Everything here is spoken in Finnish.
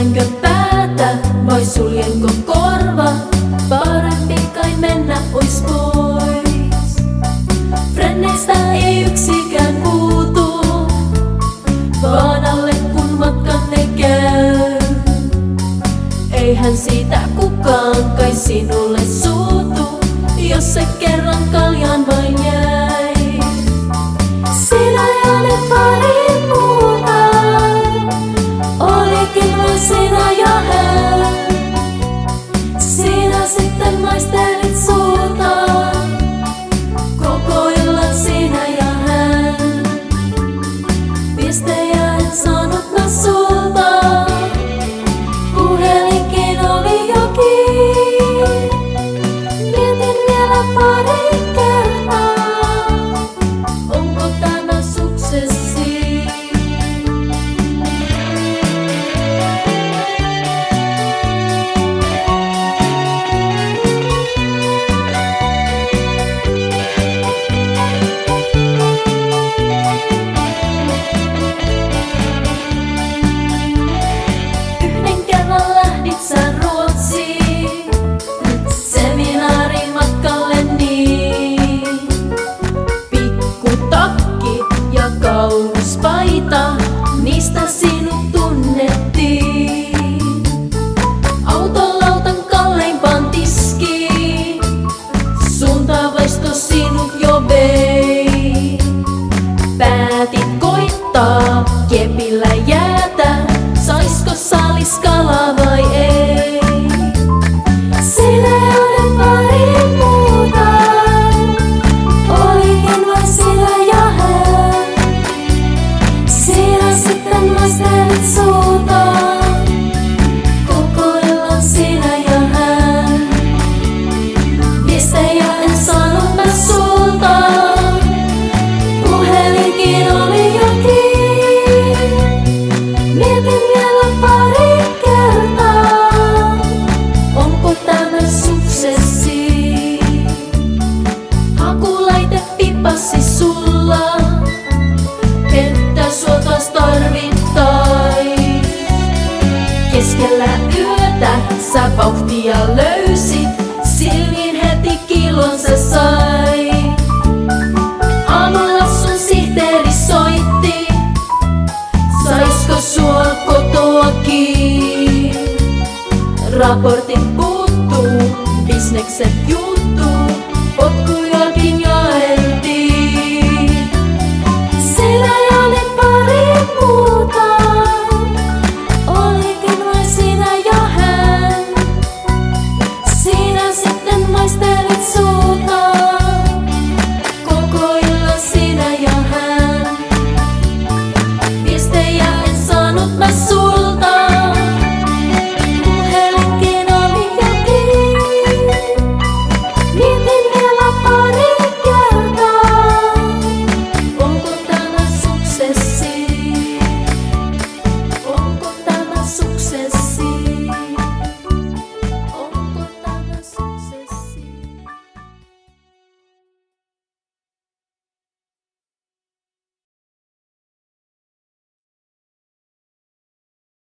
Käännänkö päätä vai suljenko korvat? Parempi kai mennä ois pois. Frenneistä ei yksikään puutu, vaan alle kun matkanne käy. Eihän siitä kukaan kai sinulle suutu, jos se kerran kaljaan vain jäi. Sinä ja ne pari muuta, olikin vain sinä ja hän. Sinä sitten maistelit suuta, koko illan sinä ja hän. Viestejä en saanut mä sulta, puhelinkin oli jo kiinni. Mietin vielä pari kertaa, onko tämä suksessi. Yhden kerran lähdit sä Ruotsiin, seminaarimatkalle niin. Pikku takki ja kaunis paita, niistä sinut tunnettiin. Autolautan kalleimpaan tiskiin, suuntavaisto sinut jo vei. Päätit koittaa kepillä jäätä, saisko saalis kalaa vai ei? Sinä ja ne pari muuta, olikin vain sinä ja hän. Sinä sitten maistelit suuta, koko illan sinä ja hän. Viestejä en saanut mä sulta, puhelinkin oli jo kiinni. Mietin vielä pari kertaa, onko tämä suksessi. Hakulaite pipassi sulla, että sua taas tarvittais. Keskellä yötä sä vauhtia löysit, silmiin heti kilon sä sai. Aamulla sun sihteeri soitti, saisko sua kotoakin? Raportit puuttuu, bisnekset juttuu, potkuja